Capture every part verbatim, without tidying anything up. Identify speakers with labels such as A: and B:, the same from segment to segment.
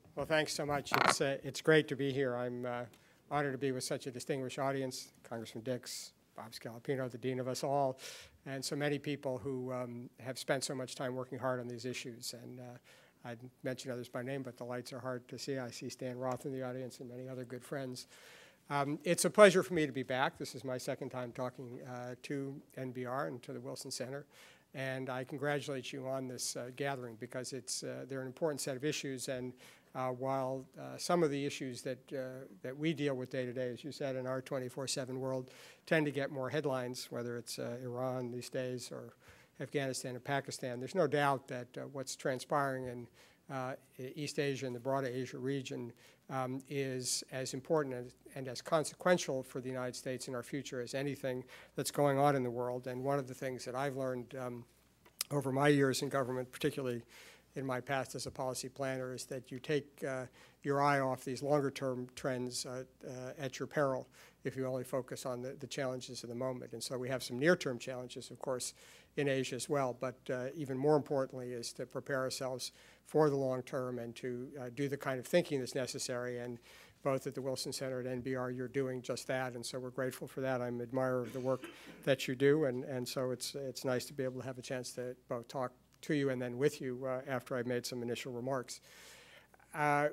A: Well, thanks so much. It's, uh, it's great to be here. I'm uh, honored to be with such a distinguished audience, Congressman Dix, Bob Scalapino, the dean of us all, and so many people who um, have spent so much time working hard on these issues. And uh, I'd mention others by name, but the lights are hard to see. I see Stan Roth in the audience and many other good friends. Um, it's a pleasure for me to be back. This is my second time talking uh, to N B R and to the Wilson Center. And I congratulate you on this uh, gathering because it's, uh, they're an important set of issues. And uh, while uh, some of the issues that, uh, that we deal with day to day, as you said, in our twenty-four seven world, tend to get more headlines, whether it's uh, Iran these days or Afghanistan and Pakistan, there's no doubt that uh, what's transpiring in uh, East Asia and the broader Asia region um, is as important as, and as consequential for the United States in our future as anything that's going on in the world. And one of the things that I've learned um, over my years in government, particularly in my past as a policy planner, is that you take uh, your eye off these longer-term trends uh, uh, at your peril if you only focus on the, the challenges of the moment. And so we have some near-term challenges, of course, in Asia as well. But uh, even more importantly is to prepare ourselves for the long term and to uh, do the kind of thinking that's necessary. And both at the Wilson Center and N B R, you're doing just that. And so we're grateful for that. I'm an admirer of the work that you do. And, and so it's, it's nice to be able to have a chance to both talk to you and then with you uh, after I've made some initial remarks. Uh,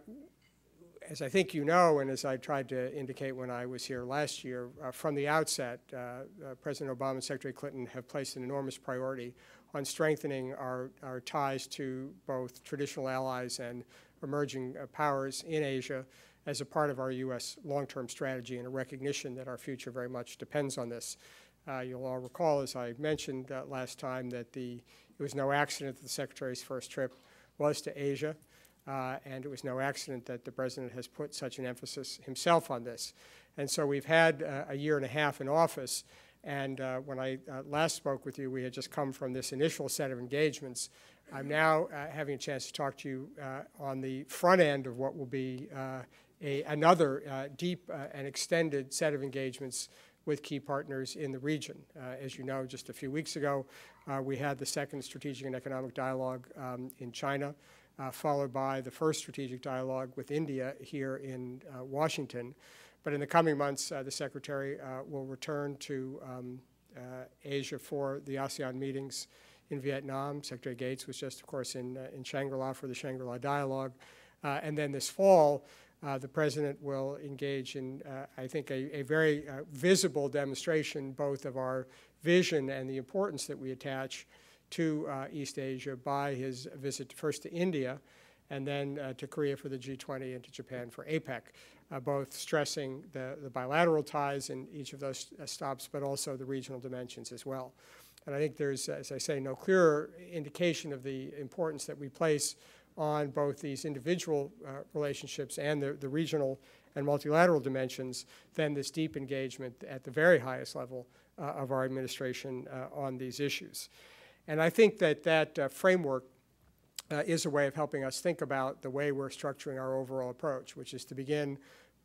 A: as I think you know, and as I tried to indicate when I was here last year, uh, from the outset, uh, uh, President Obama and Secretary Clinton have placed an enormous priority on strengthening our, our ties to both traditional allies and emerging uh, powers in Asia as a part of our U S long-term strategy and a recognition that our future very much depends on this. Uh, you'll all recall, as I mentioned uh, last time, that the, it was no accident that the Secretary's first trip was to Asia. Uh, and it was no accident that the President has put such an emphasis himself on this. And so we've had uh, a year and a half in office, and uh, when I uh, last spoke with you, we had just come from this initial set of engagements. I'm now uh, having a chance to talk to you uh, on the front end of what will be uh, a, another uh, deep uh, and extended set of engagements with key partners in the region. Uh, as you know, just a few weeks ago, uh, we had the second strategic and economic dialogue um, in China, Uh, followed by the first strategic dialogue with India here in uh, Washington. But in the coming months, uh, the Secretary uh, will return to um, uh, Asia for the ASEAN meetings in Vietnam. Secretary Gates was just, of course, in, uh, in Shangri-La for the Shangri-La dialogue. Uh, and then this fall, uh, the President will engage in, uh, I think, a, a very uh, visible demonstration both of our vision and the importance that we attach to uh, East Asia by his visit first to India and then uh, to Korea for the G twenty and to Japan for APEC, uh, both stressing the, the bilateral ties in each of those uh, stops, but also the regional dimensions as well. And I think there's, as I say, no clearer indication of the importance that we place on both these individual uh, relationships and the, the regional and multilateral dimensions than this deep engagement at the very highest level uh, of our administration uh, on these issues. And I think that that uh, framework uh, is a way of helping us think about the way we're structuring our overall approach, which is to begin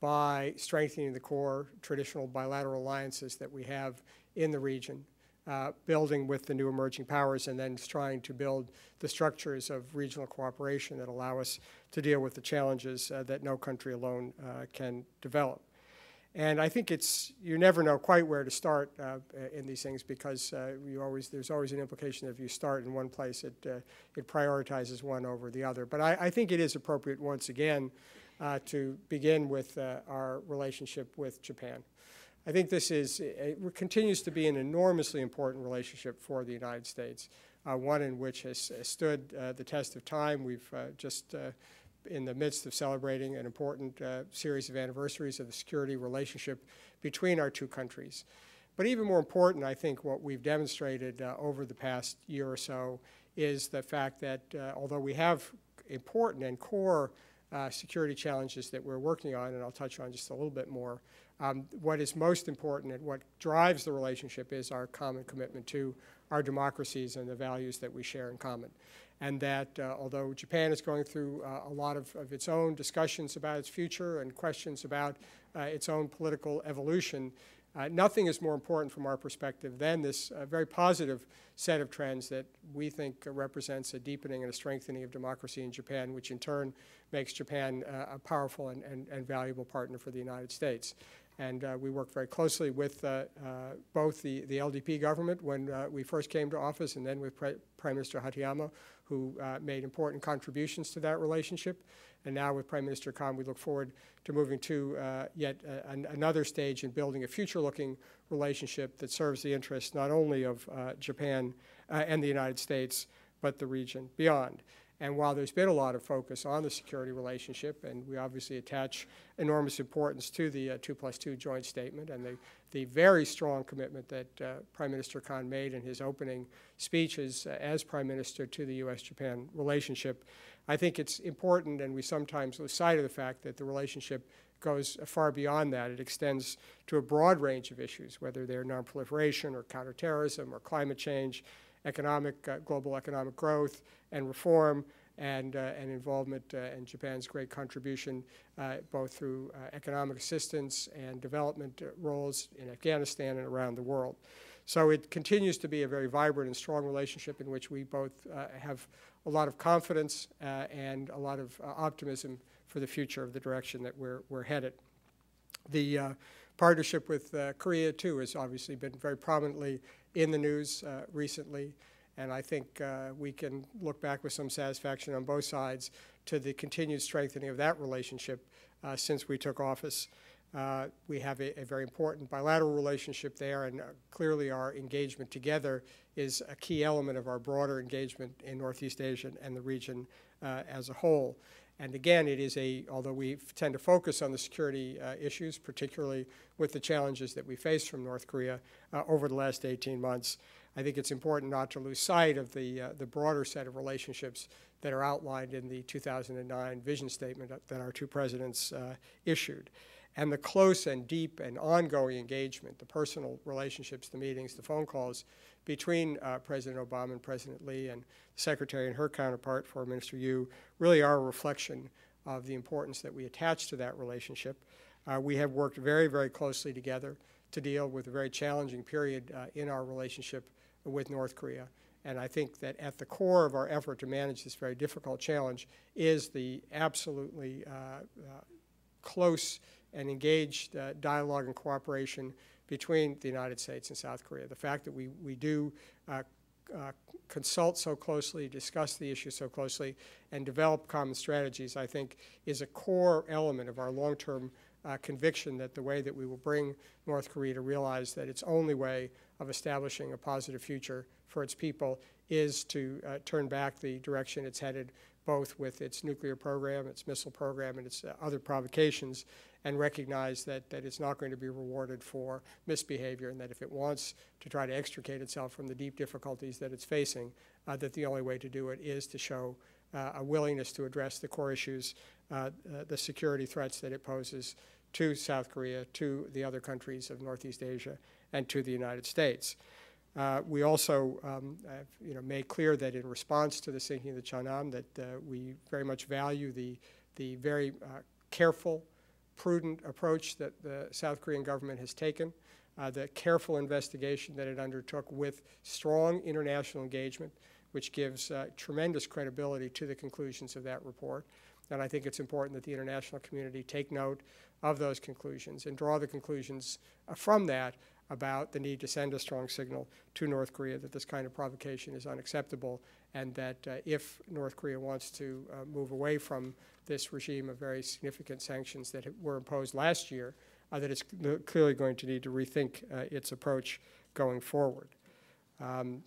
A: by strengthening the core traditional bilateral alliances that we have in the region, uh, building with the new emerging powers, and then trying to build the structures of regional cooperation that allow us to deal with the challenges uh, that no country alone uh, can develop. And I think it's, you never know quite where to start uh, in these things because uh, you always, there's always an implication that if you start in one place, it, uh, it prioritizes one over the other. But I, I think it is appropriate once again uh, to begin with uh, our relationship with Japan. I think this is, it continues to be an enormously important relationship for the United States, uh, one in which has, has stood uh, the test of time. We've uh, just uh, in the midst of celebrating an important uh, series of anniversaries of the security relationship between our two countries. But even more important, I think, what we've demonstrated uh, over the past year or so is the fact that uh, although we have important and core uh, security challenges that we're working on, and I'll touch on just a little bit more, um, what is most important and what drives the relationship is our common commitment to our democracies and the values that we share in common. And that uh, although Japan is going through uh, a lot of, of its own discussions about its future and questions about uh, its own political evolution, Uh, nothing is more important from our perspective than this uh, very positive set of trends that we think uh, represents a deepening and a strengthening of democracy in Japan, which in turn makes Japan uh, a powerful and, and, and valuable partner for the United States. And uh, we work very closely with uh, uh, both the, the L D P government when uh, we first came to office, and then with Pre Prime Minister Hatayama, who uh, made important contributions to that relationship. And now with Prime Minister Khan, we look forward to moving to uh, yet uh, an, another stage in building a future-looking relationship that serves the interests not only of uh, Japan uh, and the United States, but the region beyond. And while there's been a lot of focus on the security relationship, and we obviously attach enormous importance to the uh, two plus two joint statement and the, the very strong commitment that uh, Prime Minister Khan made in his opening speeches uh, as Prime Minister to the U S Japan relationship, I think it's important, and we sometimes lose sight of the fact that the relationship goes far beyond that. It extends to a broad range of issues, whether they're nonproliferation or counterterrorism or climate change, economic, uh, global economic growth and reform, and, uh, and involvement uh, in Japan's great contribution, uh, both through uh, economic assistance and development uh, roles in Afghanistan and around the world. So it continues to be a very vibrant and strong relationship in which we both uh, have a lot of confidence uh, and a lot of uh, optimism for the future of the direction that we're, we're headed. The uh, partnership with uh, Korea, too, has obviously been very prominently in the news uh, recently, and I think uh, we can look back with some satisfaction on both sides to the continued strengthening of that relationship uh, since we took office. Uh, we have a, a very important bilateral relationship there, and uh, clearly our engagement together is a key element of our broader engagement in Northeast Asia and the region uh, as a whole. And again, it is a, although we tend to focus on the security uh, issues, particularly with the challenges that we face from North Korea uh, over the last eighteen months, I think it's important not to lose sight of the, uh, the broader set of relationships that are outlined in the two thousand nine vision statement that our two presidents uh, issued. And the close and deep and ongoing engagement, the personal relationships, the meetings, the phone calls between uh, President Obama and President Lee and the Secretary and her counterpart, Foreign Minister Yu, really are a reflection of the importance that we attach to that relationship. Uh, we have worked very, very closely together to deal with a very challenging period uh, in our relationship with North Korea. And I think that at the core of our effort to manage this very difficult challenge is the absolutely uh, uh, close and engaged uh, dialogue and cooperation between the United States and South Korea. The fact that we, we do uh, uh, consult so closely, discuss the issue so closely, and develop common strategies, I think, is a core element of our long-term uh, conviction that the way that we will bring North Korea to realize that its only way of establishing a positive future for its people is to uh, turn back the direction it's headed, both with its nuclear program, its missile program, and its uh, other provocations, and recognize that, that it's not going to be rewarded for misbehavior, and that if it wants to try to extricate itself from the deep difficulties that it's facing, uh, that the only way to do it is to show uh, a willingness to address the core issues, uh, uh, the security threats that it poses to South Korea, to the other countries of Northeast Asia, and to the United States. Uh, we also um, have, you know, made clear that in response to the sinking of the Cheonan, that uh, we very much value the, the very uh, careful, prudent approach that the South Korean government has taken, uh, the careful investigation that it undertook with strong international engagement, which gives uh, tremendous credibility to the conclusions of that report. And I think it's important that the international community take note of those conclusions and draw the conclusions uh, from that about the need to send a strong signal to North Korea that this kind of provocation is unacceptable, and that uh, if North Korea wants to uh, move away from this regime of very significant sanctions that were imposed last year, uh, that it's clearly going to need to rethink uh, its approach going forward. Um,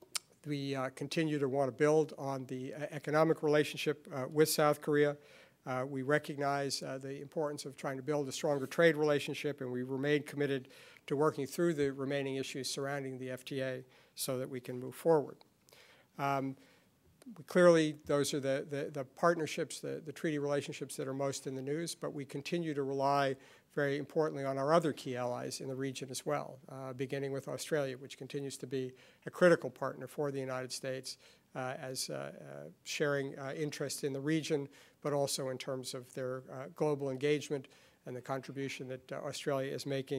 A: we uh, continue to want to build on the uh, economic relationship uh, with South Korea. Uh, we recognize uh, the importance of trying to build a stronger trade relationship, and we remain committed to working through the remaining issues surrounding the F T A so that we can move forward. Um, clearly, those are the, the, the partnerships, the, the treaty relationships that are most in the news, but we continue to rely very importantly on our other key allies in the region as well, uh, beginning with Australia, which continues to be a critical partner for the United States uh, as uh, uh, sharing uh, interest in the region, but also in terms of their uh, global engagement and the contribution that uh, Australia is making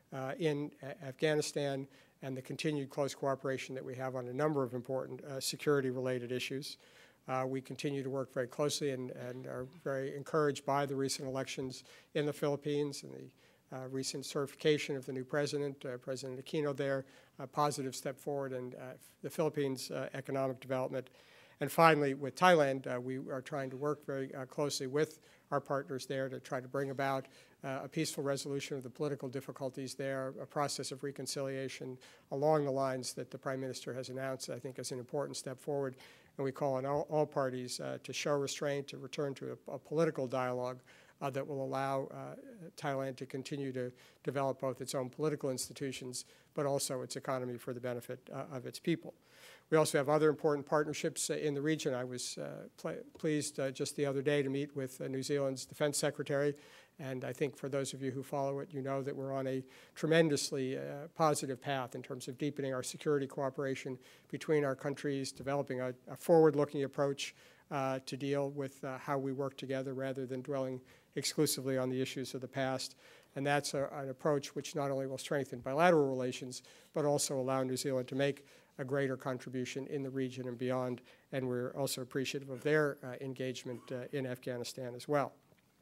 A: uh, in uh, Afghanistan and the continued close cooperation that we have on a number of important uh, security-related issues. Uh, we continue to work very closely and, and are very encouraged by the recent elections in the Philippines and the uh, recent certification of the new president, uh, President Aquino there, a positive step forward in uh, the Philippines' uh, economic development. And finally, with Thailand, uh, we are trying to work very uh, closely with our partners there to try to bring about uh, a peaceful resolution of the political difficulties there, a process of reconciliation along the lines that the Prime Minister has announced, I think, as an important step forward. And we call on all, all parties uh, to show restraint, to return to a, a political dialogue uh, that will allow uh, Thailand to continue to develop both its own political institutions, but also its economy for the benefit uh, of its people. We also have other important partnerships uh, in the region. I was uh, pleased uh, just the other day to meet with uh, New Zealand's Defense Secretary, and I think for those of you who follow it, you know that we're on a tremendously uh, positive path in terms of deepening our security cooperation between our countries, developing a, a forward-looking approach uh, to deal with uh, how we work together rather than dwelling exclusively on the issues of the past. And that's a, an approach which not only will strengthen bilateral relations, but also allow New Zealand to make a greater contribution in the region and beyond. And we're also appreciative of their uh, engagement uh, in Afghanistan as well.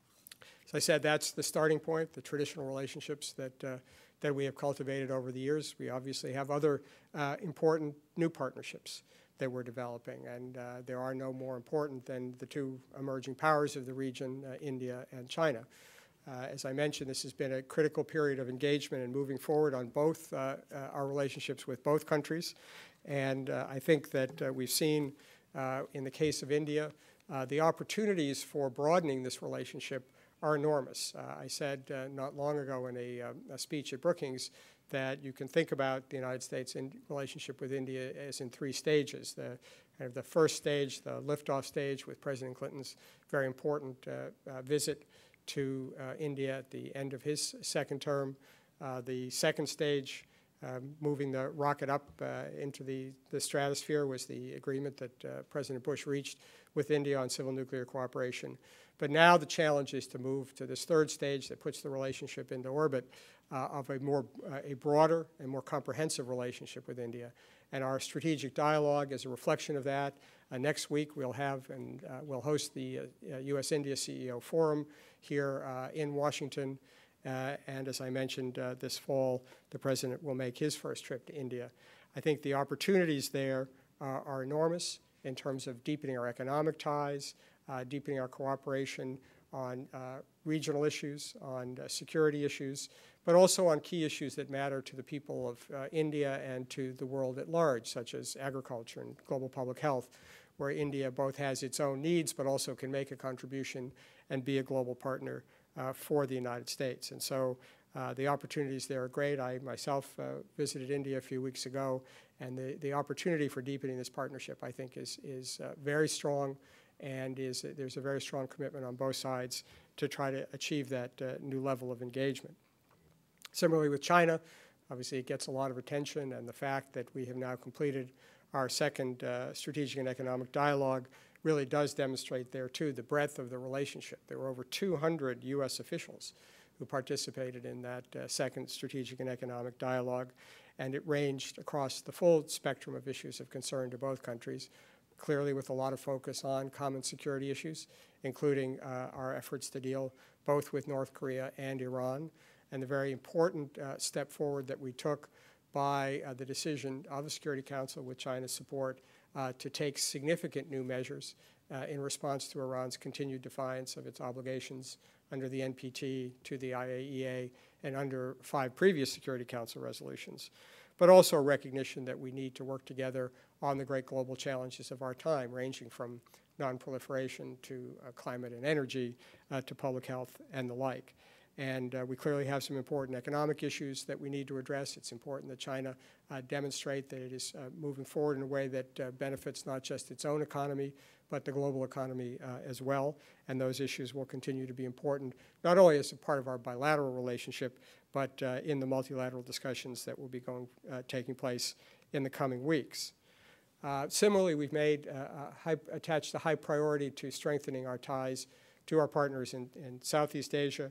A: As I said, that's the starting point, the traditional relationships that, uh, that we have cultivated over the years. We obviously have other uh, important new partnerships that we're developing, and uh, there are no more important than the two emerging powers of the region, uh, India and China. Uh, as I mentioned, this has been a critical period of engagement and moving forward on both uh, uh, our relationships with both countries. And uh, I think that uh, we've seen, uh, in the case of India, uh, the opportunities for broadening this relationship are enormous. Uh, I said uh, not long ago in a, uh, a speech at Brookings that you can think about the United States in relationship with India as in three stages. The, kind of the first stage, the liftoff stage with President Clinton's very important uh, uh, visit to uh, India at the end of his second term. Uh, the second stage, um, moving the rocket up uh, into the, the stratosphere, was the agreement that uh, President Bush reached with India on civil nuclear cooperation. But now the challenge is to move to this third stage that puts the relationship into orbit uh, of a more uh, a broader and more comprehensive relationship with India. And our strategic dialogue is a reflection of that. Uh, next week we'll have and uh, we'll host the uh, U S India C E O Forum here uh, in Washington. Uh, and as I mentioned, uh, this fall the President will make his first trip to India. I think the opportunities there uh, are enormous in terms of deepening our economic ties, uh, deepening our cooperation on uh, regional issues, on uh, security issues, but also on key issues that matter to the people of uh, India and to the world at large, such as agriculture and global public health, where India both has its own needs but also can make a contribution and be a global partner uh, for the United States. And so uh, the opportunities there are great. I myself uh, visited India a few weeks ago, and the, the opportunity for deepening this partnership, I think, is, is uh, very strong, and is, uh, there's a very strong commitment on both sides to try to achieve that uh, new level of engagement. Similarly with China, obviously it gets a lot of attention, and the fact that we have now completed our second uh, strategic and economic dialogue really does demonstrate there, too, the breadth of the relationship. There were over two hundred U S officials who participated in that uh, second strategic and economic dialogue, and it ranged across the full spectrum of issues of concern to both countries, clearly with a lot of focus on common security issues, including uh, our efforts to deal both with North Korea and Iran, and the very important uh, step forward that we took by uh, the decision of the Security Council with China's support uh, to take significant new measures uh, in response to Iran's continued defiance of its obligations under the N P T, to the I A E A, and under five previous Security Council resolutions, but also a recognition that we need to work together on the great global challenges of our time, ranging from nonproliferation to uh, climate and energy uh, to public health and the like. And uh, we clearly have some important economic issues that we need to address. It's important that China uh, demonstrate that it is uh, moving forward in a way that uh, benefits not just its own economy, but the global economy uh, as well. And those issues will continue to be important, not only as a part of our bilateral relationship, but uh, in the multilateral discussions that will be going, uh, taking place in the coming weeks. Uh, similarly, we've made, uh, high, attached a high priority to strengthening our ties to our partners in, in Southeast Asia.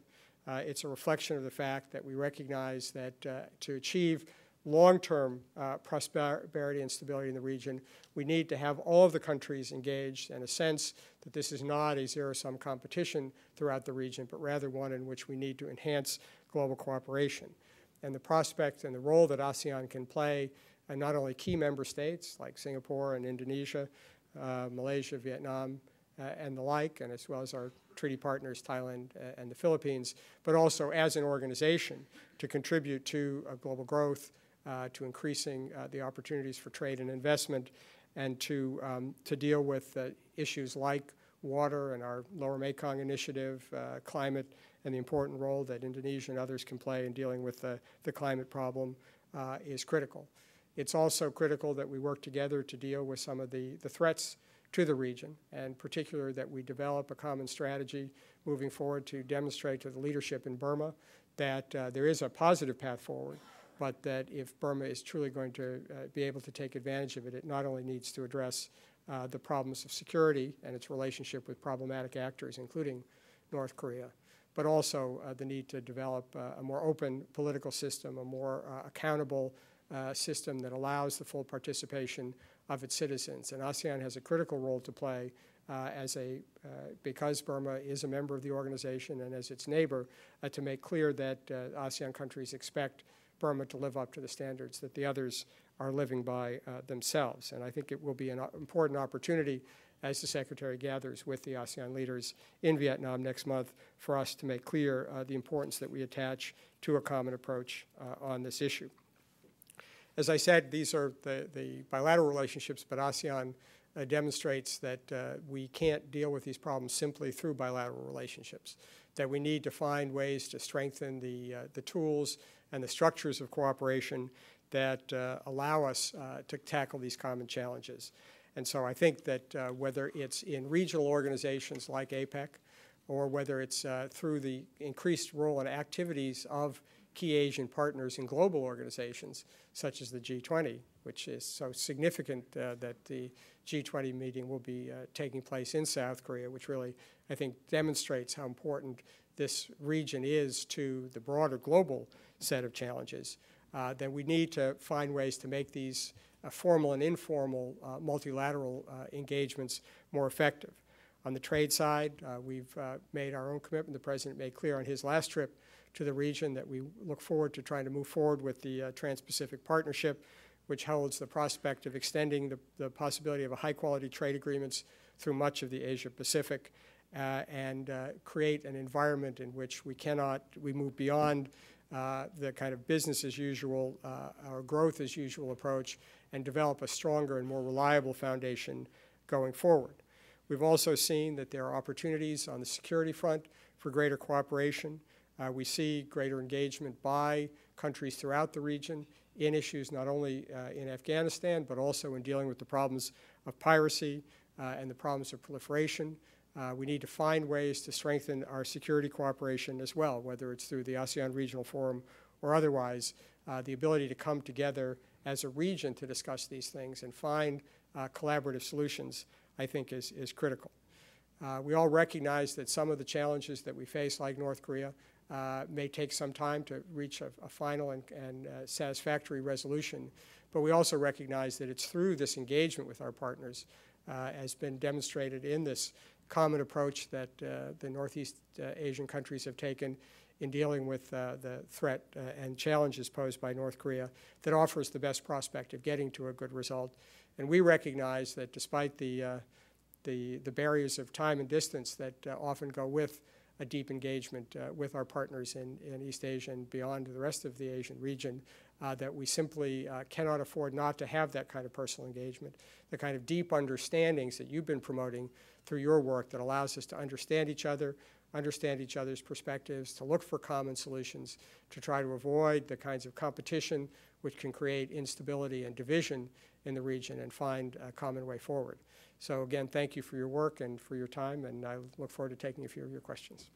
A: Uh, it's a reflection of the fact that we recognize that uh, to achieve long-term uh, prosperity and stability in the region, we need to have all of the countries engaged and a sense that this is not a zero-sum competition throughout the region, but rather one in which we need to enhance global cooperation. And the prospect and the role that ASEAN can play, and not only key member states like Singapore and Indonesia, uh, Malaysia, Vietnam, uh, and the like, and as well as our treaty partners, Thailand uh, and the Philippines, but also as an organization to contribute to uh, global growth, uh, to increasing uh, the opportunities for trade and investment, and to, um, to deal with uh, issues like water and our Lower Mekong Initiative, uh, climate, and the important role that Indonesia and others can play in dealing with the, the climate problem uh, is critical. It's also critical that we work together to deal with some of the, the threats to the region, and in particular that we develop a common strategy moving forward to demonstrate to the leadership in Burma that uh, there is a positive path forward, but that if Burma is truly going to uh, be able to take advantage of it, it not only needs to address uh, the problems of security and its relationship with problematic actors, including North Korea, but also uh, the need to develop uh, a more open political system, a more uh, accountable uh, system that allows the full participation of its citizens. And ASEAN has a critical role to play uh, as a, uh, because Burma is a member of the organization and as its neighbor, uh, to make clear that uh, ASEAN countries expect Burma to live up to the standards that the others are living by uh, themselves. And I think it will be an important opportunity as the Secretary gathers with the ASEAN leaders in Vietnam next month for us to make clear uh, the importance that we attach to a common approach uh, on this issue. As I said, these are the, the bilateral relationships, but ASEAN uh, demonstrates that uh, we can't deal with these problems simply through bilateral relationships, that we need to find ways to strengthen the, uh, the tools and the structures of cooperation that uh, allow us uh, to tackle these common challenges. And so I think that uh, whether it's in regional organizations like APEC or whether it's uh, through the increased role and activities of key Asian partners in global organizations such as the G twenty, which is so significant uh, that the G twenty meeting will be uh, taking place in South Korea, which really, I think, demonstrates how important this region is to the broader global set of challenges. Uh, then we need to find ways to make these uh, formal and informal uh, multilateral uh, engagements more effective. On the trade side, uh, we've uh, made our own commitment. The President made clear on his last trip to the region that we look forward to trying to move forward with the uh, Trans-Pacific Partnership, which holds the prospect of extending the, the possibility of a high-quality trade agreements through much of the Asia-Pacific uh, and uh, create an environment in which we cannot, we move beyond uh, the kind of business as usual uh, or growth as usual approach and develop a stronger and more reliable foundation going forward. We've also seen that there are opportunities on the security front for greater cooperation. Uh, we see greater engagement by countries throughout the region in issues not only uh, in Afghanistan, but also in dealing with the problems of piracy uh, and the problems of proliferation. Uh, we need to find ways to strengthen our security cooperation as well, whether it's through the ASEAN Regional Forum or otherwise. Uh, the ability to come together as a region to discuss these things and find uh, collaborative solutions, I think, is, is critical. Uh, we all recognize that some of the challenges that we face, like North Korea, uh, may take some time to reach a, a final and, and uh, satisfactory resolution. But we also recognize that it's through this engagement with our partners, uh, has been demonstrated in this common approach that uh, the Northeast uh, Asian countries have taken in dealing with uh, the threat uh, and challenges posed by North Korea, that offers the best prospect of getting to a good result. And we recognize that despite the, uh, the, the barriers of time and distance that uh, often go with a deep engagement uh, with our partners in, in East Asia and beyond the rest of the Asian region, uh, that we simply uh, cannot afford not to have that kind of personal engagement, the kind of deep understandings that you've been promoting through your work that allows us to understand each other, understand each other's perspectives, to look for common solutions, to try to avoid the kinds of competition which can create instability and division in the region and find a common way forward. So again, thank you for your work and for your time, and I look forward to taking a few of your questions.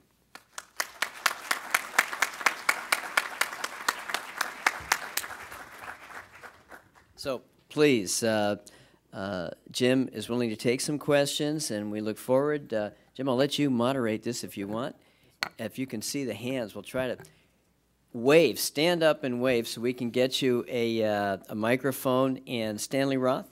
B: So please, uh, uh, Jim is willing to take some questions, and we look forward. Uh, Jim, I'll let you moderate this if you want. if you can see the hands, we'll try to wave, stand up and wave so we can get you a, uh, a microphone. And Stanley Roth.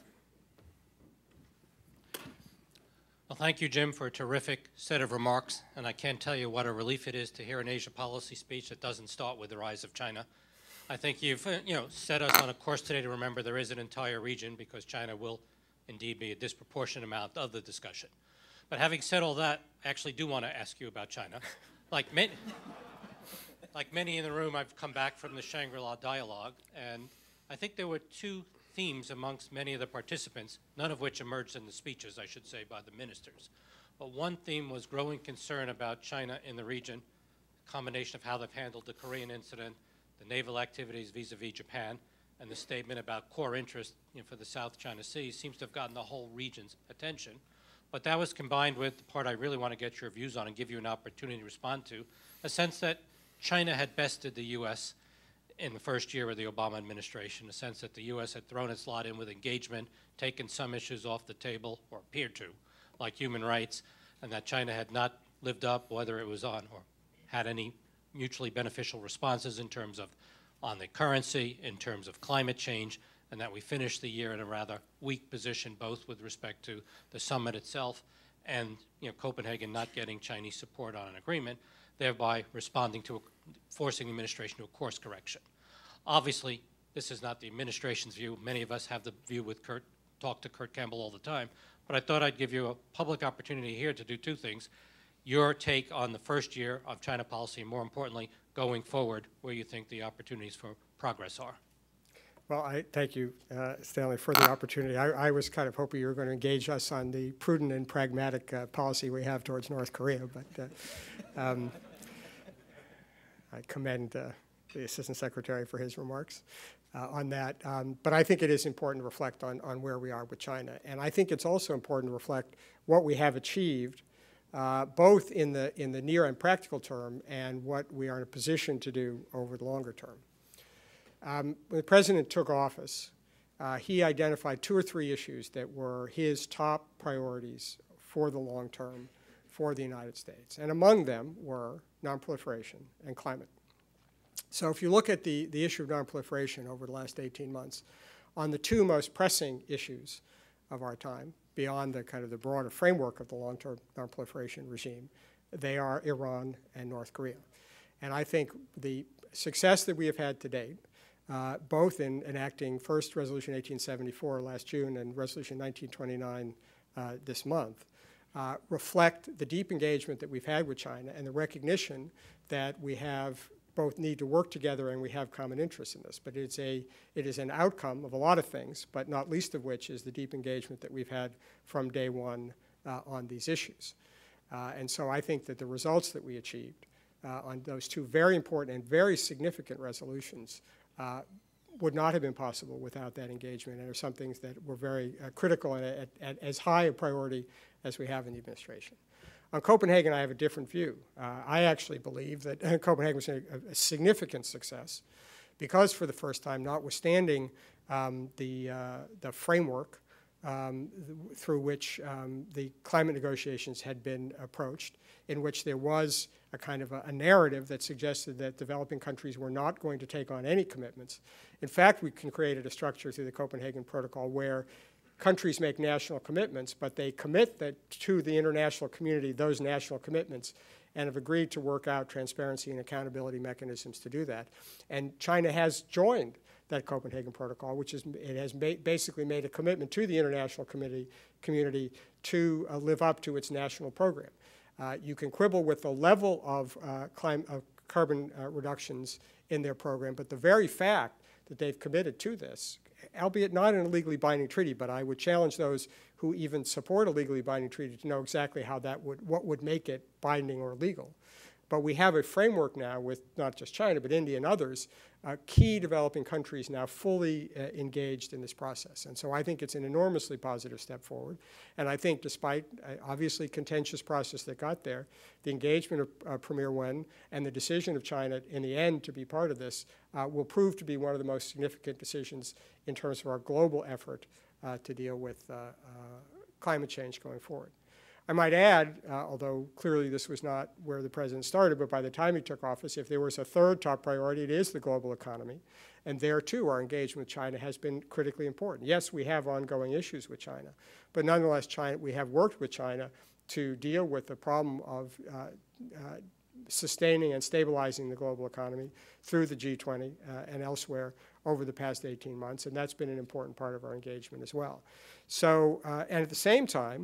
C: Well, thank you, Jim, for a terrific set of remarks, and I can't tell you what a relief it is to hear an Asia policy speech that doesn't start with the rise of China. I think you've uh, you know, set us on a course today to remember there is an entire region, because China will indeed be a disproportionate amount of the discussion. But having said all that, I actually do want to ask you about China. Like many, like many in the room, I've come back from the Shangri-La dialogue, and I think there were two themes amongst many of the participants, none of which emerged in the speeches, I should say, by the ministers. But one theme was growing concern about China in the region, a combination of how they've handled the Korean incident, the naval activities vis-a-vis Japan, and the statement about core interest you know, for the South China Sea seems to have gotten the whole region's attention. But that was combined with the part I really want to get your views on and give you an opportunity to respond to, a sense that China had bested the U S in the first year of the Obama administration, a sense that the U S had thrown its lot in with engagement, taken some issues off the table, or appeared to, like human rights, and that China had not lived up, whether it was on or had any mutually beneficial responses in terms of on the currency, in terms of climate change, and that we finished the year in a rather weak position, both with respect to the summit itself and you know, Copenhagen not getting Chinese support on an agreement, thereby responding to, a, forcing the administration to a course correction. Obviously, this is not the administration's view. Many of us have the view with Kurt, talk to Kurt Campbell all the time, but I thought I'd give you a public opportunity here to do two things. Your take on the first year of China policy, and more importantly, going forward, where you think the opportunities for progress are.
A: Well, I thank you, uh, Stanley, for the opportunity. I, I was kind of hoping you were going to engage us on the prudent and pragmatic uh, policy we have towards North Korea, but uh, um, I commend uh, the Assistant Secretary for his remarks uh, on that. Um, but I think it is important to reflect on, on where we are with China. And I think it's also important to reflect what we have achieved, uh, both in the, in the near and practical term, and what we are in a position to do over the longer term. Um, when the President took office, uh, he identified two or three issues that were his top priorities for the long term for the United States. And among them were nonproliferation and climate. So if you look at the, the issue of nonproliferation over the last eighteen months, on the two most pressing issues of our time, beyond the kind of the broader framework of the long-term nonproliferation regime, they are Iran and North Korea. And I think the success that we have had to date, uh, both in enacting first Resolution eighteen seventy-four last June and Resolution nineteen twenty-nine uh, this month, uh, reflect the deep engagement that we've had with China and the recognition that we have both need to work together and we have common interests in this. But it's a, it is an outcome of a lot of things, but not least of which is the deep engagement that we've had from day one uh, on these issues. Uh, and so I think that the results that we achieved uh, on those two very important and very significant resolutions uh, would not have been possible without that engagement, and are some things that were very uh, critical and at, at as high a priority as we have in the administration. On Copenhagen, I have a different view. Uh, I actually believe that uh, Copenhagen was a, a significant success because for the first time, notwithstanding um, the, uh, the framework um, th through which um, the climate negotiations had been approached, in which there was a kind of a, a narrative that suggested that developing countries were not going to take on any commitments. In fact, we can created a structure through the Copenhagen Protocol where countries make national commitments, but they commit that to the international community those national commitments and have agreed to work out transparency and accountability mechanisms to do that. And China has joined that Copenhagen Protocol, which is, it has ma basically made a commitment to the international community, community to uh, live up to its national program. Uh, you can quibble with the level of, uh, clim of carbon uh, reductions in their program, but the very fact that they've committed to this, albeit not in a legally binding treaty, but I would challenge those who even support a legally binding treaty to know exactly how that would, what would make it binding or legal. But we have a framework now with not just China, but India and others, uh, key developing countries now fully uh, engaged in this process. And so I think it's an enormously positive step forward. And I think despite uh, obviously contentious process that got there, the engagement of uh, Premier Wen and the decision of China in the end to be part of this uh, will prove to be one of the most significant decisions in terms of our global effort uh, to deal with uh, uh, climate change going forward. I might add, uh, although clearly this was not where the president started, but by the time he took office, if there was a third top priority, it is the global economy. And there, too, our engagement with China has been critically important. Yes, we have ongoing issues with China, but nonetheless, China, we have worked with China to deal with the problem of uh, uh, sustaining and stabilizing the global economy through the G twenty uh, and elsewhere over the past eighteen months, and that's been an important part of our engagement as well. So, uh, and at the same time,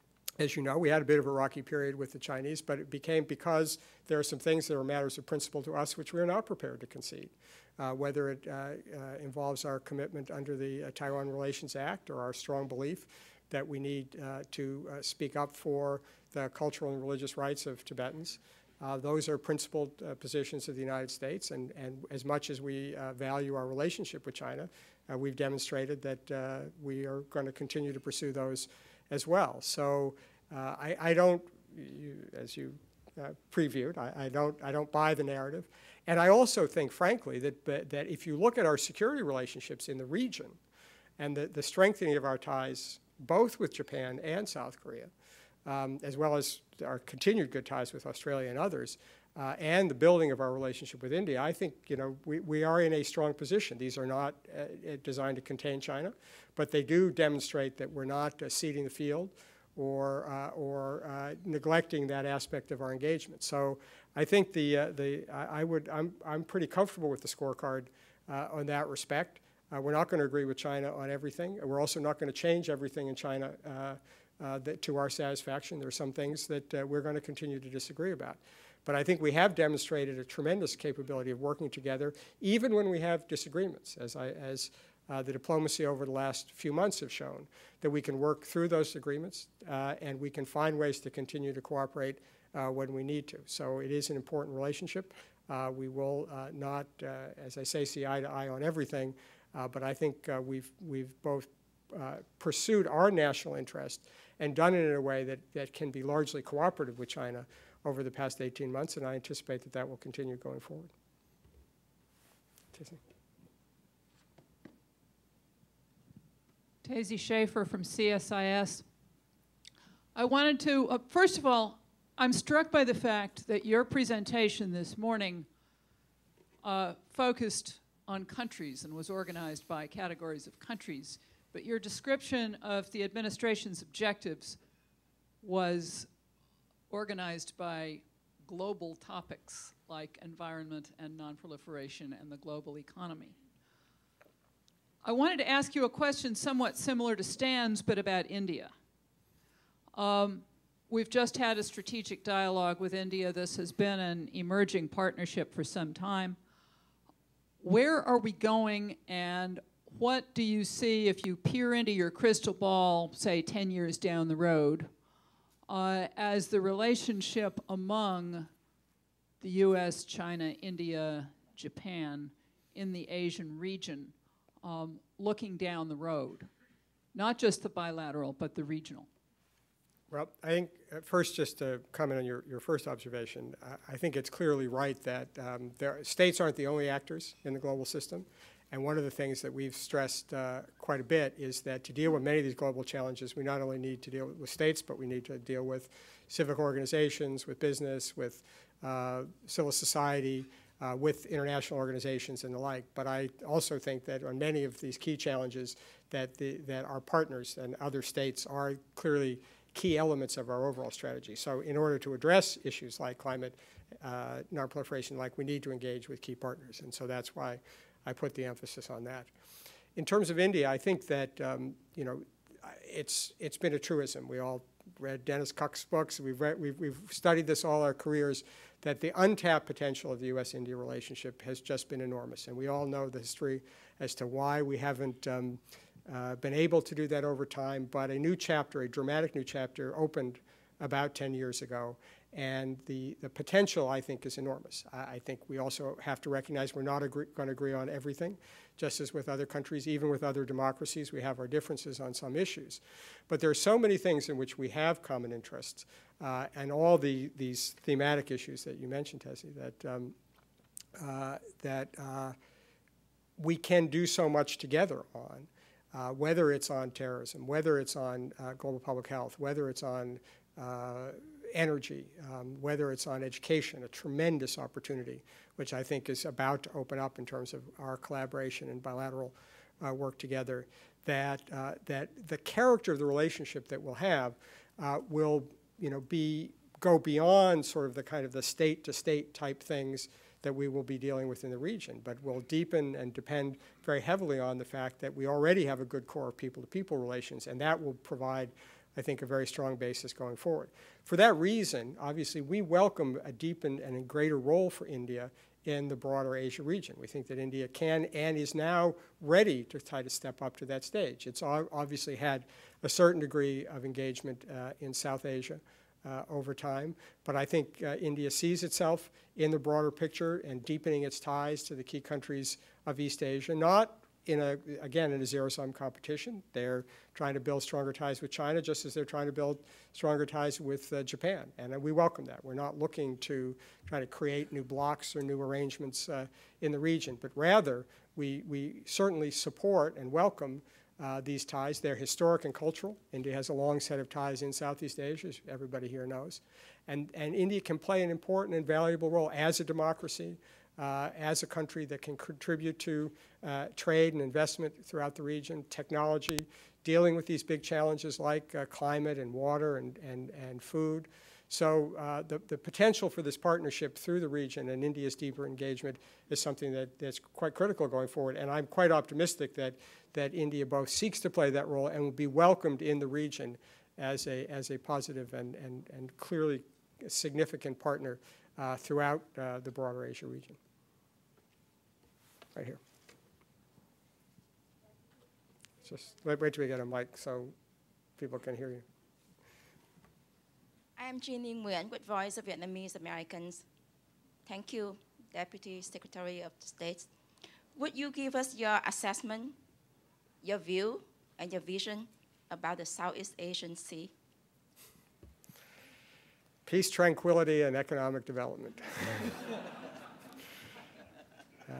A: as you know, we had a bit of a rocky period with the Chinese, but it became because there are some things that are matters of principle to us which we are not prepared to concede, uh, whether it uh, uh, involves our commitment under the uh, Taiwan Relations Act or our strong belief that we need uh, to uh, speak up for the cultural and religious rights of Tibetans. Uh, those are principled uh, positions of the United States, and, and as much as we uh, value our relationship with China, uh, we've demonstrated that uh, we are going to continue to pursue those as well. So uh, I, I don't, you, as you uh, previewed, I, I don't, I don't buy the narrative, and I also think, frankly, that that if you look at our security relationships in the region, and the, the strengthening of our ties both with Japan and South Korea, um, as well as our continued good ties with Australia and others, uh, and the building of our relationship with India, I think you know we, we are in a strong position. These are not uh, designed to contain China, but they do demonstrate that we're not uh, ceding the field or uh, or uh, neglecting that aspect of our engagement. So I think the uh, the I, I would I'm I'm pretty comfortable with the scorecard uh, on that respect. Uh, we're not going to agree with China on everything. We're also not going to change everything in China uh, uh, that, to our satisfaction. There are some things that uh, we're going to continue to disagree about. But I think we have demonstrated a tremendous capability of working together, even when we have disagreements, as, I, as uh, the diplomacy over the last few months have shown, that we can work through those agreements uh, and we can find ways to continue to cooperate uh, when we need to. So it is an important relationship. Uh, we will uh, not, uh, as I say, see eye to eye on everything. Uh, but I think uh, we've, we've both uh, pursued our national interest and done it in a way that, that can be largely cooperative with China over the past eighteen months, and I anticipate that that will continue going forward. Tiffany.
D: Tazy Schaefer from C S I S. I wanted to, uh, first of all, I'm struck by the fact that your presentation this morning uh, focused on countries and was organized by categories of countries, but your description of the administration's objectives was organized by global topics like environment and nonproliferation and the global economy. I wanted to ask you a question somewhat similar to Stan's, but about India. Um, we've just had a strategic dialogue with India. This has been an emerging partnership for some time. Where are we going, and what do you see if you peer into your crystal ball, say ten years down the road, uh, as the relationship among the U S, China, India, Japan in the Asian region, um, looking down the road? Not just the bilateral, but the regional.
A: Well, I think uh, first, just to comment on your, your first observation, uh, I think it's clearly right that um, there, states aren't the only actors in the global system. And one of the things that we've stressed uh, quite a bit is that to deal with many of these global challenges, we not only need to deal with states, but we need to deal with civic organizations, with business, with uh, civil society, uh, with international organizations and the like. But I also think that on many of these key challenges that, the, that our partners and other states are clearly key elements of our overall strategy. So in order to address issues like climate, uh, nonproliferation, like we need to engage with key partners. And so that's why I put the emphasis on that. In terms of India, I think that, um, you know, it's, it's been a truism. We all read Dennis Cook's books. We've, read, we've, we've studied this all our careers, that the untapped potential of the U S India relationship has just been enormous. And we all know the history as to why we haven't um, Uh, been able to do that over time, but a new chapter, a dramatic new chapter, opened about ten years ago, and the, the potential, I think, is enormous. I, I think we also have to recognize we're not going to agree on everything, just as with other countries, even with other democracies, we have our differences on some issues. But there are so many things in which we have common interests, uh, and all the, these thematic issues that you mentioned, Tessie, that, um, uh, that uh, we can do so much together on. Uh, whether it's on terrorism, whether it's on uh, global public health, whether it's on uh, energy, um, whether it's on education, a tremendous opportunity, which I think is about to open up in terms of our collaboration and bilateral uh, work together, that, uh, that the character of the relationship that we'll have uh, will, you know, be, go beyond sort of the kind of the state-to-state type things that we will be dealing with in the region, but will deepen and depend very heavily on the fact that we already have a good core of people-to-people relations, and that will provide, I think, a very strong basis going forward. For that reason, obviously, we welcome a deepened and a greater role for India in the broader Asia region. We think that India can and is now ready to try to step up to that stage. It's obviously had a certain degree of engagement uh, in South Asia uh, over time, but I think uh, India sees itself in the broader picture and deepening its ties to the key countries of East Asia, not in a, again, in a zero-sum competition. They're trying to build stronger ties with China just as they're trying to build stronger ties with uh, Japan, and uh, we welcome that. We're not looking to try to create new blocks or new arrangements uh, in the region, but rather we, we certainly support and welcome uh, these ties. They're historic and cultural. India has a long set of ties in Southeast Asia, as everybody here knows, and, and India can play an important and valuable role as a democracy, Uh, as a country that can contribute to uh, trade and investment throughout the region, technology, dealing with these big challenges like uh, climate and water and, and, and food. So uh, the, the potential for this partnership through the region and India's deeper engagement is something that, that's quite critical going forward. And I'm quite optimistic that, that India both seeks to play that role and will be welcomed in the region as a, as a positive and, and, and clearly significant partner uh, throughout uh, the broader Asia region. Right here. Just wait, wait till we get a mic so people can hear you.
E: I am Jean Nguyen with Voice of Vietnamese Americans. Thank you, Deputy Secretary of State. Would you give us your assessment, your view, and your vision about the Southeast Asian Sea?
A: Peace, tranquility, and economic development. uh,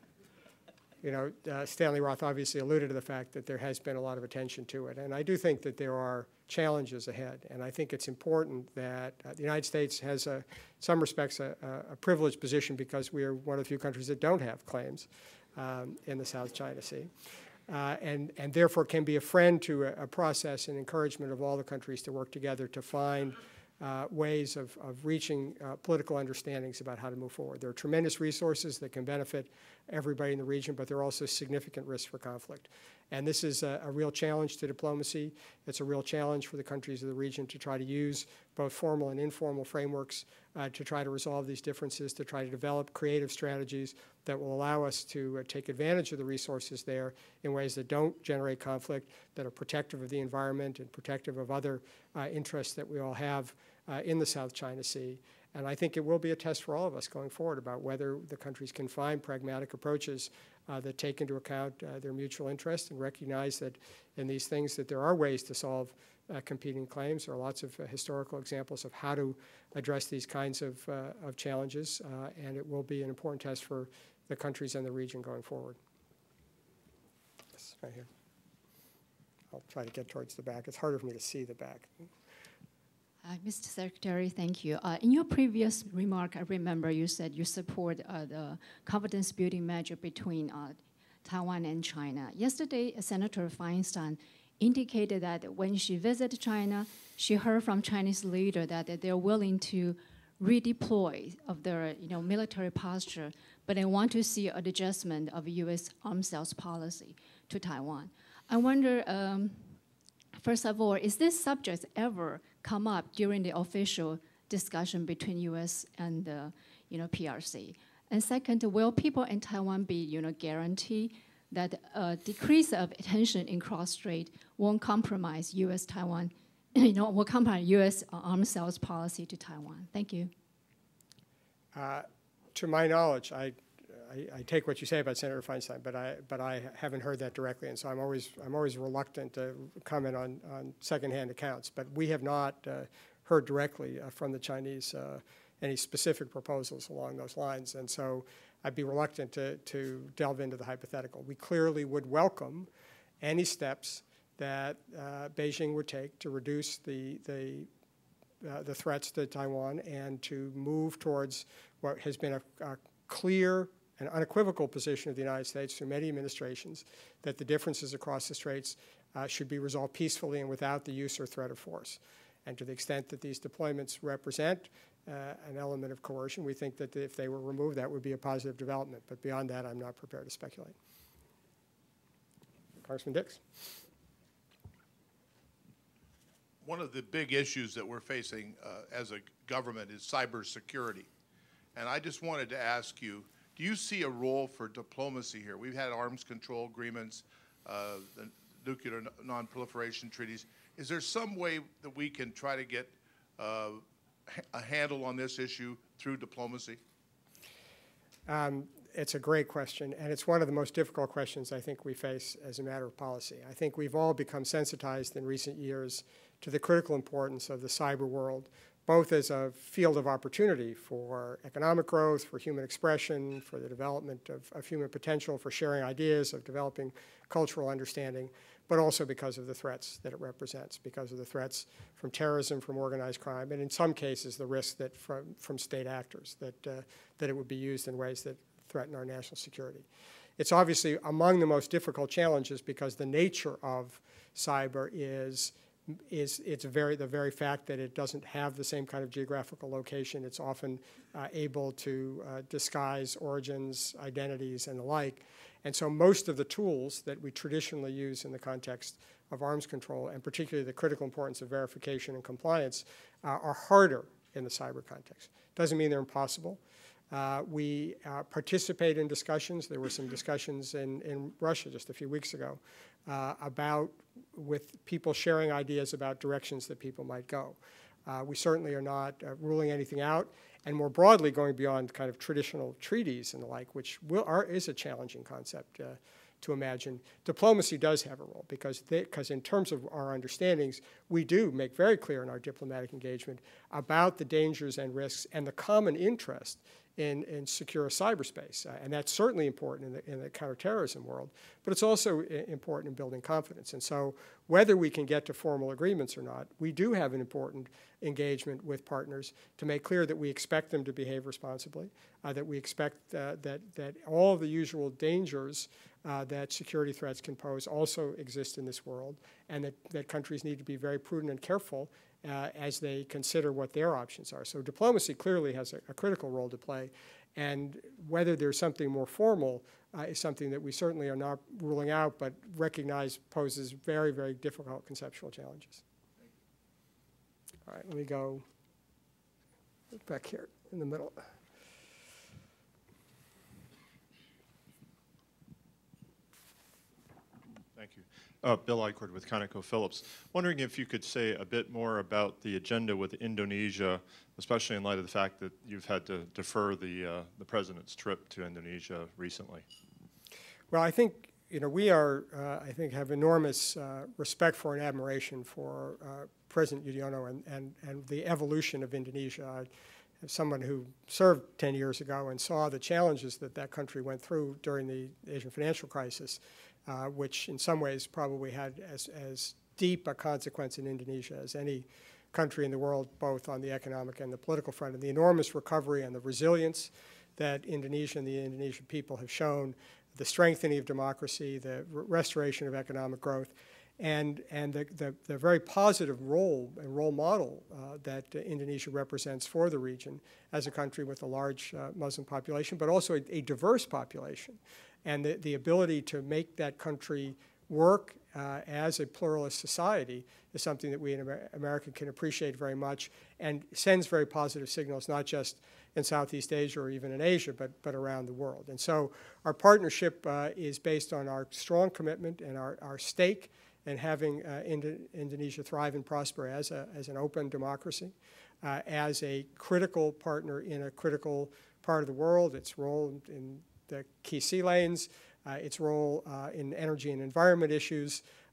A: You know, uh, Stanley Roth obviously alluded to the fact that there has been a lot of attention to it. And I do think that there are challenges ahead. And I think it's important that uh, the United States has, a, in some respects, a, a privileged position because we are one of the few countries that don't have claims um, in the South China Sea. Uh, and, and therefore can be a friend to a, a process and encouragement of all the countries to work together to find Uh, ways of, of reaching uh, political understandings about how to move forward. There are tremendous resources that can benefit everybody in the region, but there are also significant risks for conflict. And this is a, a real challenge to diplomacy. It's a real challenge for the countries of the region to try to use both formal and informal frameworks uh, to try to resolve these differences, to try to develop creative strategies that will allow us to uh, take advantage of the resources there in ways that don't generate conflict, that are protective of the environment and protective of other uh, interests that we all have Uh, in the South China Sea. And I think it will be a test for all of us going forward about whether the countries can find pragmatic approaches uh, that take into account uh, their mutual interests and recognize that in these things that there are ways to solve uh, competing claims. There are lots of uh, historical examples of how to address these kinds of, uh, of challenges, uh, and it will be an important test for the countries in the region going forward. Yes, right here. I'll try to get towards the back. It's harder for me to see the back.
F: Uh, Mister Secretary, thank you. Uh, in your previous remark, I remember you said you support uh, the confidence building measure between uh, Taiwan and China. Yesterday, uh, Senator Feinstein indicated that when she visited China, she heard from Chinese leader that, that they're willing to redeploy of their you know, military posture, but they want to see an adjustment of U S arms sales policy to Taiwan. I wonder, um, first of all, is this subject ever come up during the official discussion between U S and the you know, P R C? And second, will people in Taiwan be you know, guaranteed that a decrease of tension in cross-strait won't compromise U S Taiwan, you know, will compromise U S arms sales policy to Taiwan? Thank you.
A: Uh, to my knowledge, I, I, I take what you say about Senator Feinstein, but I, but I haven't heard that directly, and so I'm always, I'm always reluctant to comment on, on secondhand accounts. But we have not uh, heard directly uh, from the Chinese uh, any specific proposals along those lines, and so I'd be reluctant to, to delve into the hypothetical. We clearly would welcome any steps that uh, Beijing would take to reduce the, the uh, the threats to Taiwan and to move towards what has been a, a clear and unequivocal position of the United States through many administrations, that the differences across the straits uh, should be resolved peacefully and without the use or threat of force. And to the extent that these deployments represent uh, an element of coercion, we think that if they were removed, that would be a positive development. But beyond that, I'm not prepared to speculate. Congressman Dix.
G: One of the big issues that we're facing uh, as a government is cybersecurity. And I just wanted to ask you, do you see a role for diplomacy here? We've had arms control agreements, uh, the nuclear non-proliferation treaties. Is there some way that we can try to get uh, a handle on this issue through diplomacy?
A: Um, it's a great question, and it's one of the most difficult questions I think we face as a matter of policy. I think we've all become sensitized in recent years to the critical importance of the cyber world, both as a field of opportunity for economic growth, for human expression, for the development of, of human potential, for sharing ideas, of developing cultural understanding, but also because of the threats that it represents, because of the threats from terrorism, from organized crime, and in some cases the risk that from, from state actors, that, uh, that it would be used in ways that threaten our national security. It's obviously among the most difficult challenges because the nature of cyber is is it's very the very fact that it doesn't have the same kind of geographical location. It's often uh, able to uh, disguise origins, identities, and the like. And so most of the tools that we traditionally use in the context of arms control, and particularly the critical importance of verification and compliance, uh, are harder in the cyber context. Doesn't mean they're impossible. Uh, we uh, participate in discussions. There were some discussions in, in Russia just a few weeks ago uh, about, with people sharing ideas about directions that people might go. Uh, we certainly are not uh, ruling anything out, and more broadly going beyond kind of traditional treaties and the like, which will, are, is a challenging concept uh, to imagine. Diplomacy does have a role because because in terms of our understandings, we do make very clear in our diplomatic engagement about the dangers and risks and the common interest in, in secure cyberspace. Uh, and that's certainly important in the, in the counterterrorism world, but it's also important in building confidence. And so whether we can get to formal agreements or not, we do have an important engagement with partners to make clear that we expect them to behave responsibly, uh, that we expect uh, that, that all of the usual dangers uh, that security threats can pose also exist in this world, and that, that countries need to be very prudent and careful Uh, as they consider what their options are. So diplomacy clearly has a, a critical role to play, and whether there's something more formal uh, is something that we certainly are not ruling out, but recognize poses very, very difficult conceptual challenges. All right, let me go back here in the middle.
H: Thank you. Uh, Bill Eichord with ConocoPhillips. Wondering if you could say a bit more about the agenda with Indonesia, especially in light of the fact that you've had to defer the, uh, the president's trip to Indonesia recently.
A: Well, I think, you know, we are, uh, I think, have enormous uh, respect for and admiration for uh, President Yudhoyono and, and, and the evolution of Indonesia. I, as someone who served ten years ago and saw the challenges that that country went through during the Asian financial crisis, Uh, which in some ways probably had as, as deep a consequence in Indonesia as any country in the world, both on the economic and the political front, and the enormous recovery and the resilience that Indonesia and the Indonesian people have shown, the strengthening of democracy, the restoration of economic growth, and, and the, the, the very positive role and role model uh, that uh, Indonesia represents for the region as a country with a large uh, Muslim population, but also a, a diverse population. And the, the ability to make that country work uh, as a pluralist society is something that we in Amer America can appreciate very much, and sends very positive signals, not just in Southeast Asia or even in Asia, but, but around the world. And so our partnership uh, is based on our strong commitment and our, our stake in having uh, Indo Indonesia thrive and prosper as, a, as an open democracy, uh, as a critical partner in a critical part of the world, its role in the key sea lanes, uh, its role uh, in energy and environment issues,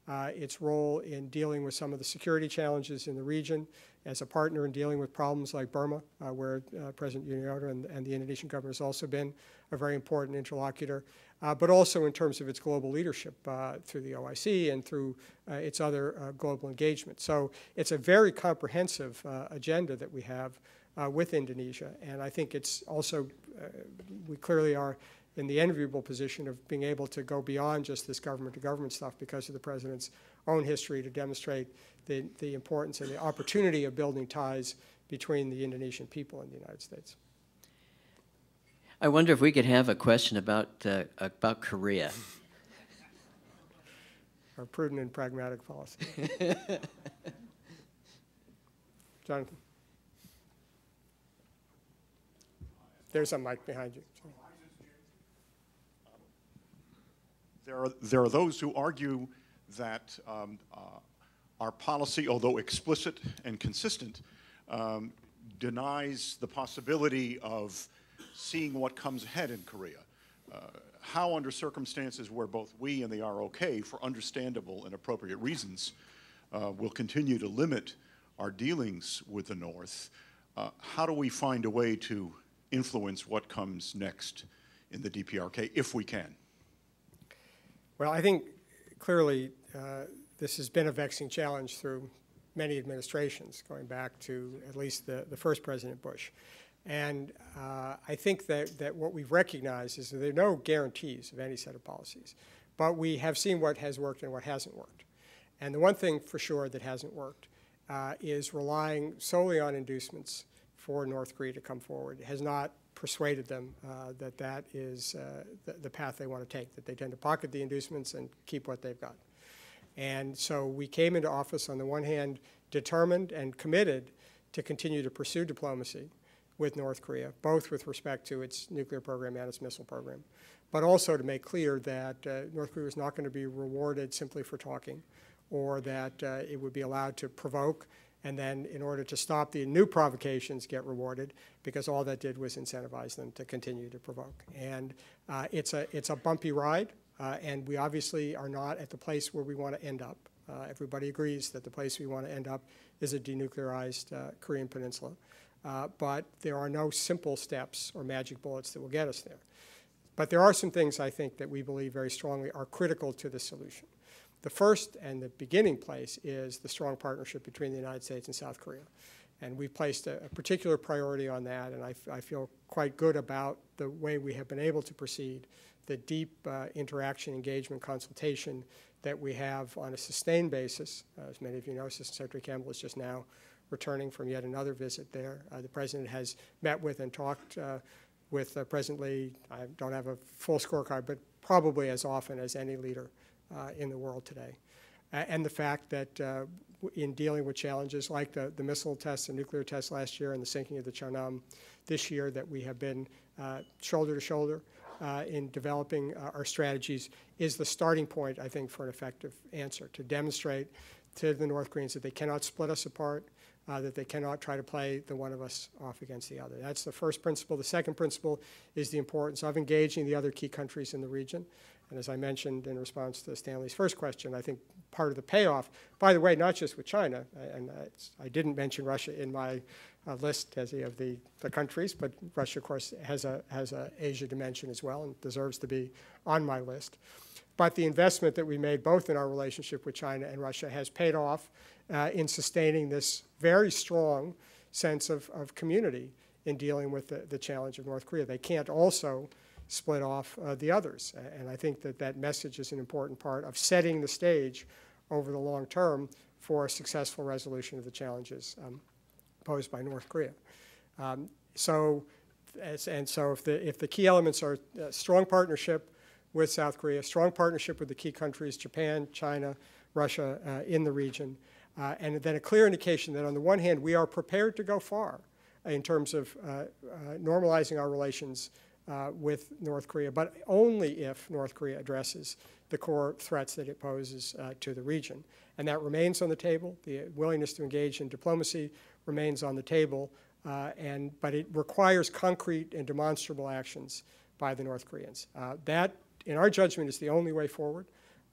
A: uh, its role in dealing with some of the security challenges in the region, as a partner in dealing with problems like Burma, uh, where uh, President Widodo and, and the Indonesian government has also been a very important interlocutor, uh, but also in terms of its global leadership uh, through the O I C and through uh, its other uh, global engagement. So it's a very comprehensive uh, agenda that we have uh, with Indonesia, and I think it's also, uh, we clearly are in the enviable position of being able to go beyond just this government-to-government stuff because of the President's own history to demonstrate the, the importance and the opportunity of building ties between the Indonesian people and the United States.
B: I wonder if we could have a question about, uh, about Korea.
A: Our prudent and pragmatic policy. Jonathan. There's a mic behind you. Sorry.
I: There are, there are those who argue that um, uh, our policy, although explicit and consistent, um, denies the possibility of seeing what comes ahead in Korea. Uh, how, under circumstances where both we and the R O K, for understandable and appropriate reasons, uh, will continue to limit our dealings with the North, uh, how do we find a way to influence what comes next in the D P R K, if we can?
A: Well, I think clearly uh, this has been a vexing challenge through many administrations, going back to at least the, the first President Bush. And uh, I think that, that what we've recognized is that there are no guarantees of any set of policies. But we have seen what has worked and what hasn't worked. And the one thing for sure that hasn't worked uh, is relying solely on inducements for North Korea to come forward. It has not persuaded them uh, that that is uh, the, the path they want to take, that they tend to pocket the inducements and keep what they've got. And so we came into office, on the one hand, determined and committed to continue to pursue diplomacy with North Korea, both with respect to its nuclear program and its missile program, but also to make clear that uh, North Korea is not going to be rewarded simply for talking, or that uh, it would be allowed to provoke and then, in order to stop the new provocations, get rewarded, because all that did was incentivize them to continue to provoke. And uh, it's a it's a bumpy ride, uh, and we obviously are not at the place where we want to end up. Uh, everybody agrees that the place we want to end up is a denuclearized uh, Korean peninsula, uh, but there are no simple steps or magic bullets that will get us there. But there are some things, I think, that we believe very strongly are critical to the solution. The first and the beginning place is the strong partnership between the United States and South Korea. And we've placed a, a particular priority on that, and I, I feel quite good about the way we have been able to proceed, the deep uh, interaction, engagement, consultation that we have on a sustained basis. Uh, as many of you know, Assistant Secretary Campbell is just now returning from yet another visit there. Uh, the President has met with and talked uh, with uh, President Lee. I don't have a full scorecard, but probably as often as any leader Uh, in the world today. Uh, and the fact that uh, in dealing with challenges like the, the missile tests and nuclear tests last year and the sinking of the Cheonan this year, that we have been uh, shoulder to shoulder uh, in developing uh, our strategies is the starting point, I think, for an effective answer, to demonstrate to the North Koreans that they cannot split us apart, uh, that they cannot try to play the one of us off against the other. That's the first principle. The second principle is the importance of engaging the other key countries in the region. And as I mentioned in response to Stanley's first question, I think part of the payoff, by the way, not just with China, and I didn't mention Russia in my uh, list as of the, the countries, but Russia, of course, has a, has a Asia dimension as well and deserves to be on my list. But the investment that we made both in our relationship with China and Russia has paid off uh, in sustaining this very strong sense of, of community in dealing with the, the challenge of North Korea. They can't also split off uh, the others. And I think that that message is an important part of setting the stage over the long term for a successful resolution of the challenges um, posed by North Korea. Um, so, as, and so if the, if the key elements are a strong partnership with South Korea, strong partnership with the key countries, Japan, China, Russia, uh, in the region, uh, and then a clear indication that on the one hand, we are prepared to go far in terms of uh, uh, normalizing our relations Uh, with North Korea, but only if North Korea addresses the core threats that it poses uh, to the region. And that remains on the table. The willingness to engage in diplomacy remains on the table, uh, and, but it requires concrete and demonstrable actions by the North Koreans. Uh, that, in our judgment, is the only way forward.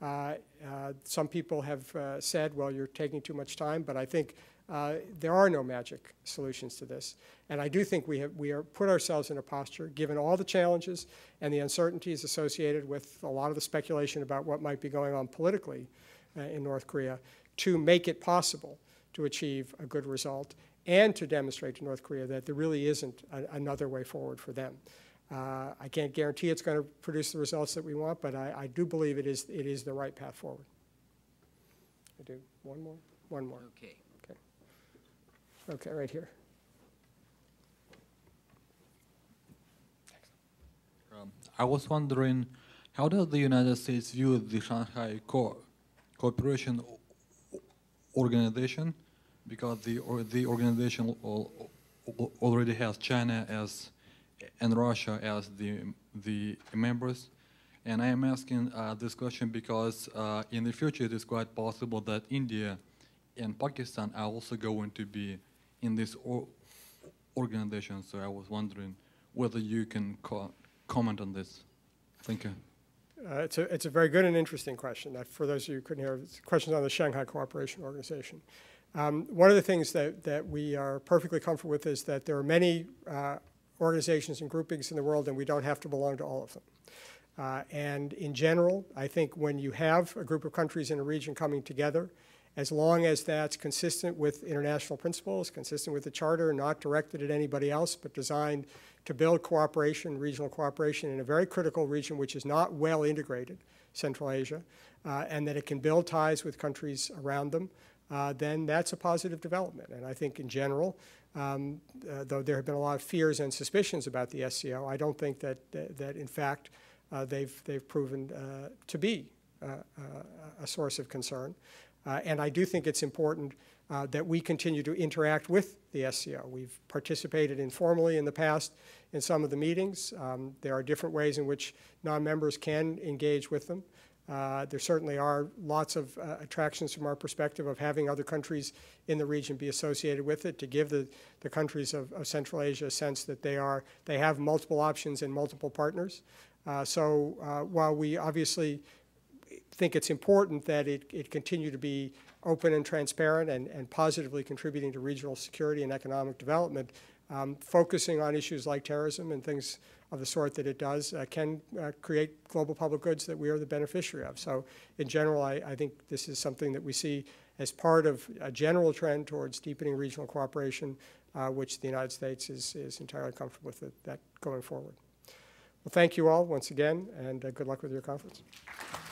A: Uh, uh, some people have uh, said, well, you're taking too much time, but I think uh, there are no magic solutions to this. And I do think we have we are put ourselves in a posture, given all the challenges and the uncertainties associated with a lot of the speculation about what might be going on politically uh, in North Korea, to make it possible to achieve a good result and to demonstrate to North Korea that there really isn't a, another way forward for them. Uh, I can't guarantee it's going to produce the results that we want, but I, I do believe it is, it is the right path forward. I do. One more? One more.
B: Okay.
A: Okay. Okay, right here.
J: Um, I was wondering, how does the United States view the Shanghai Co Cooperation Organization? Because the, or, the organization al already has China as and Russia as the, the members. And I am asking uh, this question because uh, in the future it is quite possible that India and Pakistan are also going to be in this or organization. So I was wondering whether you can co comment on this. Thank you.
A: Uh, it's, a, it's a very good and interesting question. Uh, for those of you who couldn't hear, it's questions on the Shanghai Cooperation Organization. Um, one of the things that, that we are perfectly comfortable with is that there are many uh, organizations and groupings in the world, and we don't have to belong to all of them. Uh, and in general, I think when you have a group of countries in a region coming together, as long as that's consistent with international principles, consistent with the Charter, not directed at anybody else, but designed to build cooperation, regional cooperation in a very critical region which is not well integrated, Central Asia, uh, and that it can build ties with countries around them, uh, then that's a positive development. And I think in general, um, uh, though there have been a lot of fears and suspicions about the S C O, I don't think that, that, that in fact, uh, they've, they've proven uh, to be uh, uh, a source of concern. Uh, and I do think it's important uh, that we continue to interact with the S C O. We've participated informally in the past in some of the meetings. Um, there are different ways in which non-members can engage with them. Uh, there certainly are lots of uh, attractions from our perspective of having other countries in the region be associated with it, to give the, the countries of, of Central Asia a sense that they, are, they have multiple options and multiple partners. Uh, so uh, while we obviously think it's important that it, it continue to be open and transparent and, and positively contributing to regional security and economic development, um, focusing on issues like terrorism and things of the sort that it does uh, can uh, create global public goods that we are the beneficiary of. So in general, I, I think this is something that we see as part of a general trend towards deepening regional cooperation, uh, which the United States is, is entirely comfortable with it, that going forward. Well, thank you all once again, and uh, good luck with your conference.